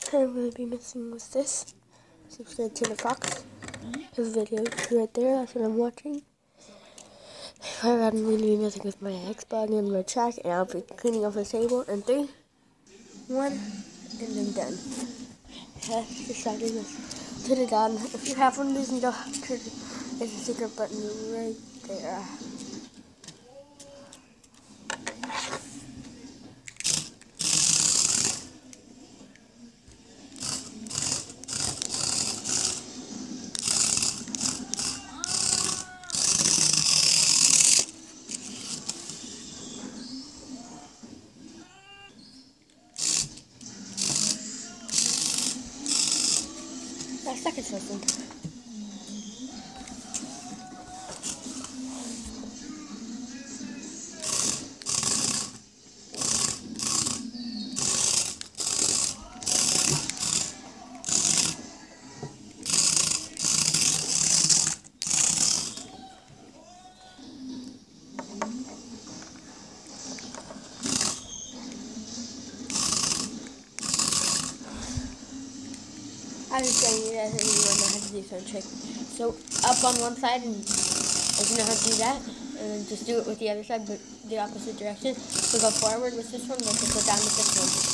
I'm going to be missing with this. Subscribe to the Fox. His video is right there. That's what I'm watching. I'm really messing with my Xbox and my track, and I'll be cleaning off the table in 3, 1, and then done. Just starting this. Put it on. If you have one of these, you don't have to. There's a secret button right there. Second person. I was saying you guys know how to do some trick. So up on one side, and if you know how to do that, and then just do it with the other side, but the opposite direction. So go forward with this one, but just go down with this one.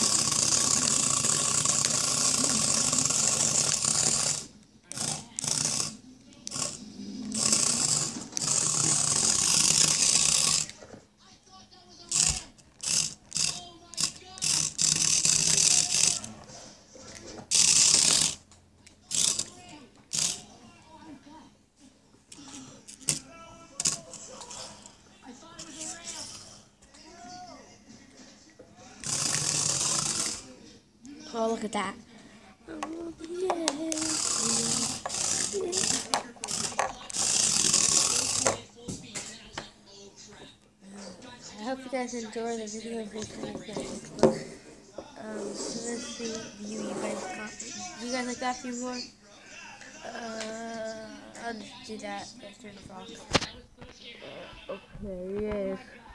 Oh, look at that. I hope you guys enjoy the video. So let's see view you guys got. You guys like that view more? I'll just do that. Let's turn it off. Okay, yes.